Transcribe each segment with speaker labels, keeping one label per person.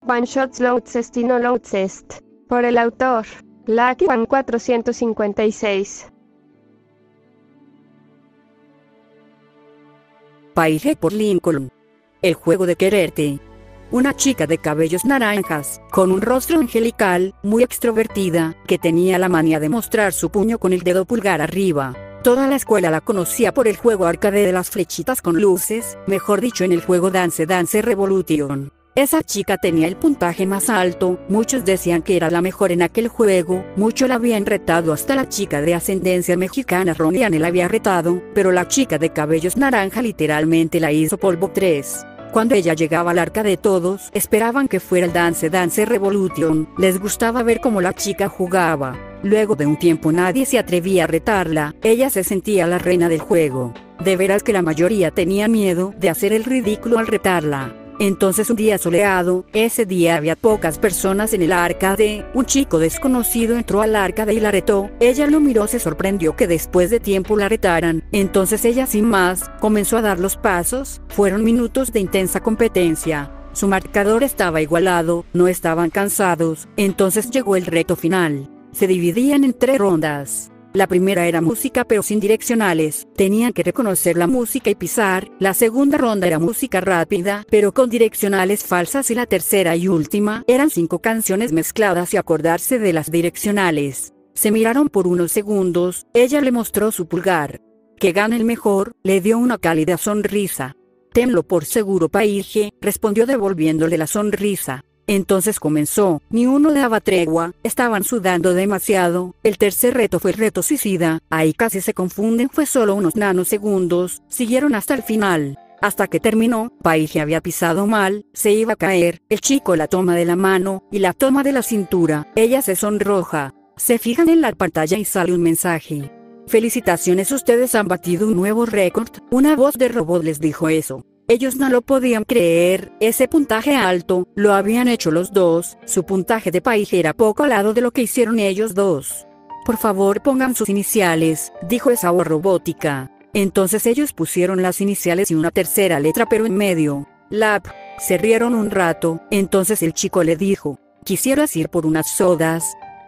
Speaker 1: One Shots Loudest y No Loudest. Por el autor, Lucky One 456.
Speaker 2: Paige por Lincoln. El juego de quererte. Una chica de cabellos naranjas, con un rostro angelical, muy extrovertida, que tenía la manía de mostrar su puño con el dedo pulgar arriba. Toda la escuela la conocía por el juego arcade de las flechitas con luces, mejor dicho en el juego Dance Dance Revolution. Esa chica tenía el puntaje más alto, muchos decían que era la mejor en aquel juego, muchos la habían retado, hasta la chica de ascendencia mexicana Roniane la había retado, pero la chica de cabellos naranja literalmente la hizo polvo 3. Cuando ella llegaba al arcade todos esperaban que fuera el Dance Dance Revolution, les gustaba ver cómo la chica jugaba. Luego de un tiempo nadie se atrevía a retarla, ella se sentía la reina del juego. De veras que la mayoría tenía miedo de hacer el ridículo al retarla. Entonces un día soleado, ese día había pocas personas en el arcade, un chico desconocido entró al arcade y la retó, ella lo miró, se sorprendió que después de tiempo la retaran, entonces ella sin más, comenzó a dar los pasos, fueron minutos de intensa competencia, su marcador estaba igualado, no estaban cansados, entonces llegó el reto final, se dividían en 3 rondas. La primera era música pero sin direccionales, tenían que reconocer la música y pisar, la segunda ronda era música rápida pero con direccionales falsas y la tercera y última eran 5 canciones mezcladas y acordarse de las direccionales. Se miraron por unos segundos, ella le mostró su pulgar. Que gane el mejor, le dio una cálida sonrisa. Tenlo por seguro, Paige, respondió devolviéndole la sonrisa. Entonces comenzó, ni uno daba tregua, estaban sudando demasiado, el tercer reto fue el reto suicida, ahí casi se confunden, fue solo unos nanosegundos, siguieron hasta el final, hasta que terminó, Paige había pisado mal, se iba a caer, el chico la toma de la mano, y la toma de la cintura, ella se sonroja, se fijan en la pantalla y sale un mensaje. Felicitaciones, ustedes han batido un nuevo récord, una voz de robot les dijo eso. Ellos no lo podían creer, ese puntaje alto, lo habían hecho los dos, su puntaje de Paige era poco al lado de lo que hicieron ellos dos. Por favor pongan sus iniciales, dijo esa voz robótica. Entonces ellos pusieron las iniciales y una tercera letra pero en medio. Lap, se rieron un rato, entonces el chico le dijo, ¿quisieras ir por unas sodas?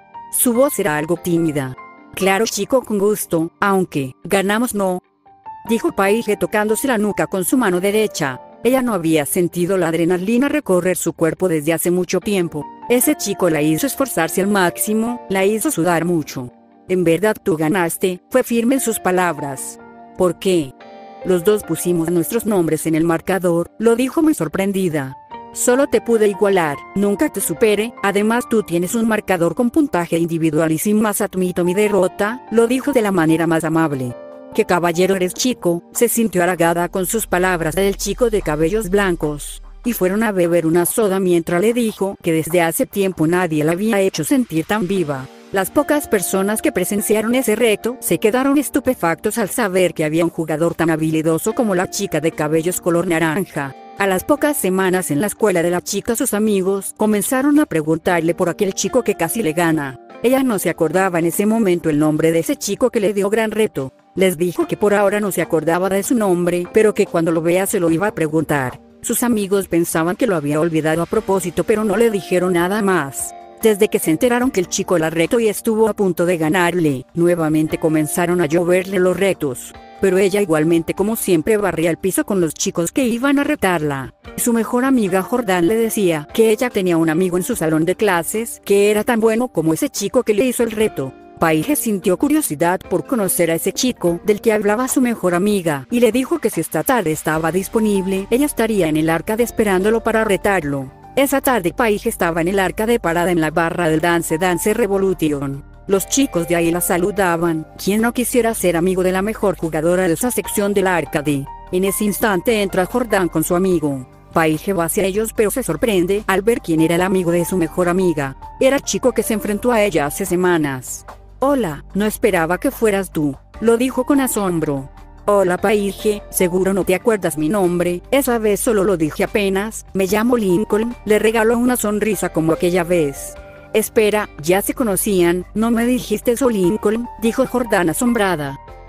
Speaker 2: Su voz era algo tímida. Claro chico, con gusto, aunque, ganamos no. Dijo Paige tocándose la nuca con su mano derecha. Ella no había sentido la adrenalina recorrer su cuerpo desde hace mucho tiempo. Ese chico la hizo esforzarse al máximo, la hizo sudar mucho. En verdad tú ganaste, fue firme en sus palabras. ¿Por qué? Los dos pusimos nuestros nombres en el marcador, lo dijo muy sorprendida. Solo te pude igualar, nunca te supere, además tú tienes un marcador con puntaje individual y sin más admito mi derrota, lo dijo de la manera más amable. «¿Qué caballero eres chico?», se sintió halagada con sus palabras del chico de cabellos blancos, y fueron a beber una soda mientras le dijo que desde hace tiempo nadie la había hecho sentir tan viva. Las pocas personas que presenciaron ese reto se quedaron estupefactos al saber que había un jugador tan habilidoso como la chica de cabellos color naranja. A las pocas semanas en la escuela de la chica sus amigos comenzaron a preguntarle por aquel chico que casi le gana. Ella no se acordaba en ese momento el nombre de ese chico que le dio gran reto. Les dijo que por ahora no se acordaba de su nombre, pero que cuando lo vea se lo iba a preguntar. Sus amigos pensaban que lo había olvidado a propósito, pero no le dijeron nada más. Desde que se enteraron que el chico la retó y estuvo a punto de ganarle, nuevamente comenzaron a lloverle los retos. Pero ella igualmente como siempre barría el piso con los chicos que iban a retarla. Su mejor amiga Jordan le decía que ella tenía un amigo en su salón de clases que era tan bueno como ese chico que le hizo el reto. Paige sintió curiosidad por conocer a ese chico del que hablaba su mejor amiga, y le dijo que si esta tarde estaba disponible, ella estaría en el arcade esperándolo para retarlo. Esa tarde Paige estaba en el arcade parada en la barra del Dance Dance Revolution. Los chicos de ahí la saludaban, quien no quisiera ser amigo de la mejor jugadora de esa sección del arcade. En ese instante entra Jordan con su amigo. Paige va hacia ellos pero se sorprende al ver quién era el amigo de su mejor amiga. Era el chico que se enfrentó a ella hace semanas. «Hola, no esperaba que fueras tú», lo dijo con asombro. «Hola Paige, seguro no te acuerdas mi nombre, esa vez solo lo dije apenas, me llamo Lincoln», le regaló una sonrisa como aquella vez. «Espera, ya se conocían, ¿no me dijiste eso Lincoln?», dijo Jordan asombrada.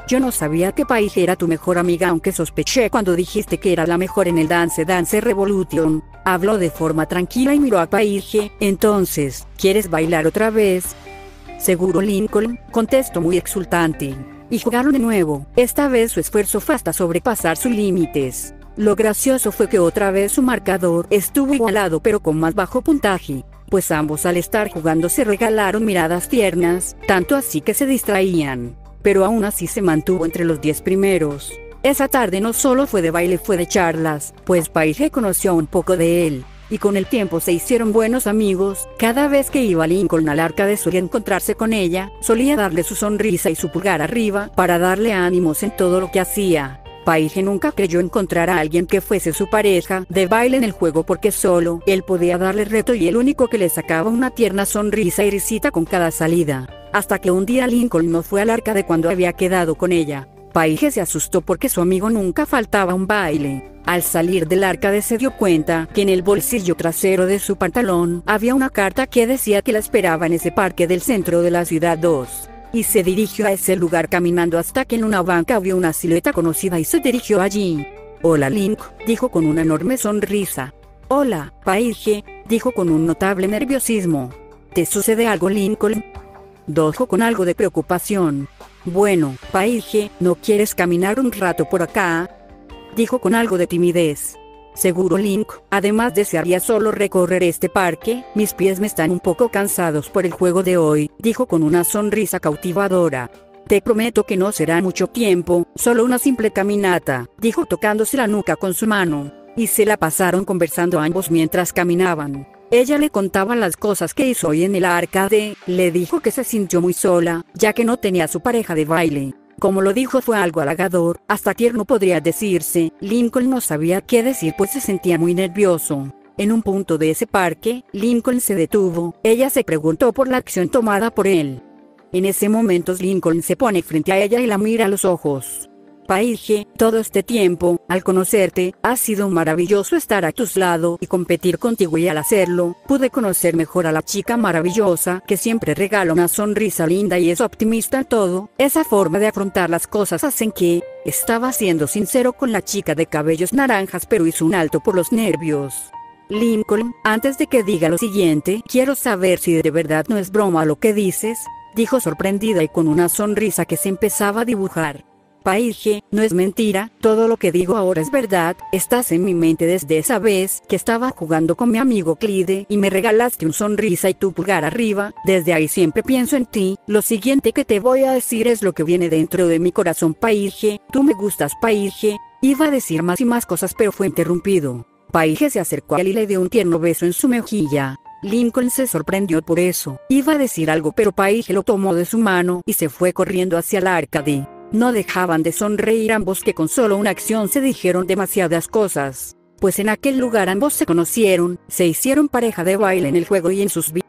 Speaker 2: Yo no sabía que Paige era tu mejor amiga, aunque sospeché cuando dijiste que era la mejor en el Dance Dance Revolution. Habló de forma tranquila y miró a Paige. Entonces, ¿quieres bailar otra vez? Seguro, Lincoln, contestó muy exultante. Y jugaron de nuevo. Esta vez su esfuerzo fue hasta sobrepasar sus límites. Lo gracioso fue que otra vez su marcador estuvo igualado, pero con más bajo puntaje, pues ambos al estar jugando se regalaron miradas tiernas, tanto así que se distraían. Pero aún así se mantuvo entre los 10 primeros. Esa tarde no solo fue de baile, fue de charlas, pues Paige conoció un poco de él, y con el tiempo se hicieron buenos amigos. Cada vez que iba Lincoln al Arcade solía encontrarse con ella, solía darle su sonrisa y su pulgar arriba para darle ánimos en todo lo que hacía. Paige nunca creyó encontrar a alguien que fuese su pareja de baile en el juego, porque solo él podía darle reto y el único que le sacaba una tierna sonrisa y risita con cada salida. Hasta que un día Lincoln no fue al Arcade cuando había quedado con ella. Paige se asustó porque su amigo nunca faltaba a un baile. Al salir del Arcade se dio cuenta que en el bolsillo trasero de su pantalón había una carta que decía que la esperaba en ese parque del centro de la ciudad 2. Y se dirigió a ese lugar caminando hasta que en una banca vio una silueta conocida y se dirigió allí. «Hola, Link», dijo con una enorme sonrisa. «Hola, Paige», dijo con un notable nerviosismo. «¿Te sucede algo, Lincoln?», dijo con algo de preocupación. «Bueno, Paige, ¿no quieres caminar un rato por acá?», dijo con algo de timidez. «Seguro, Link, además desearía solo recorrer este parque, mis pies me están un poco cansados por el juego de hoy», dijo con una sonrisa cautivadora. «Te prometo que no será mucho tiempo, solo una simple caminata», dijo tocándose la nuca con su mano. Y se la pasaron conversando ambos mientras caminaban. Ella le contaba las cosas que hizo hoy en el Arcade, le dijo que se sintió muy sola, ya que no tenía a su pareja de baile. Como lo dijo fue algo halagador, hasta tierno podría decirse. Lincoln no sabía qué decir pues se sentía muy nervioso. En un punto de ese parque, Lincoln se detuvo. Ella se preguntó por la acción tomada por él. En ese momento Lincoln se pone frente a ella y la mira a los ojos. «Paige, todo este tiempo, al conocerte, ha sido maravilloso estar a tu lado y competir contigo, y al hacerlo, pude conocer mejor a la chica maravillosa que siempre regala una sonrisa linda y es optimista en todo. Esa forma de afrontar las cosas hacen que…». Estaba siendo sincero con la chica de cabellos naranjas, pero hizo un alto por los nervios. «Lincoln, antes de que diga lo siguiente, quiero saber si de verdad no es broma lo que dices», dijo sorprendida y con una sonrisa que se empezaba a dibujar. «Paige, no es mentira, todo lo que digo ahora es verdad, estás en mi mente desde esa vez que estaba jugando con mi amigo Clyde y me regalaste una sonrisa y tu pulgar arriba, desde ahí siempre pienso en ti. Lo siguiente que te voy a decir es lo que viene dentro de mi corazón, Paige, tú me gustas, Paige». Iba a decir más y más cosas pero fue interrumpido. Paige se acercó a él y le dio un tierno beso en su mejilla. Lincoln se sorprendió por eso. Iba a decir algo pero Paige lo tomó de su mano y se fue corriendo hacia el Arcade. No dejaban de sonreír ambos, que con solo una acción se dijeron demasiadas cosas. Pues en aquel lugar ambos se conocieron, se hicieron pareja de baile en el juego y en sus vidas.